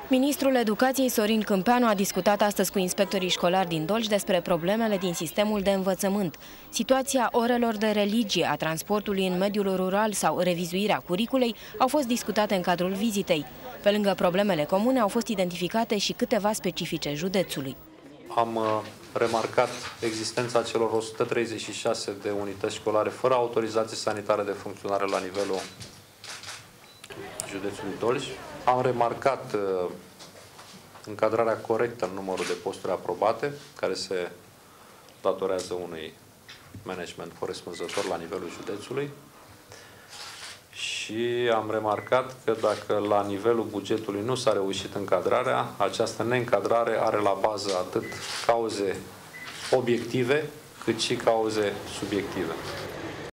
Ministrul Educației Sorin Câmpeanu a discutat astăzi cu inspectorii școlari din Dolj despre problemele din sistemul de învățământ. Situația orelor de religie, a transportului în mediul rural sau revizuirea curiculei au fost discutate în cadrul vizitei. Pe lângă problemele comune au fost identificate și câteva specifice județului. Am remarcat existența celor 136 de unități școlare fără autorizație sanitară de funcționare la nivelul județului Dolj. Am remarcat încadrarea corectă în numărul de posturi aprobate, care se datorează unui management corespunzător la nivelul județului. Și am remarcat că dacă la nivelul bugetului nu s-a reușit încadrarea, această neîncadrare are la bază atât cauze obiective, cât și cauze subiective.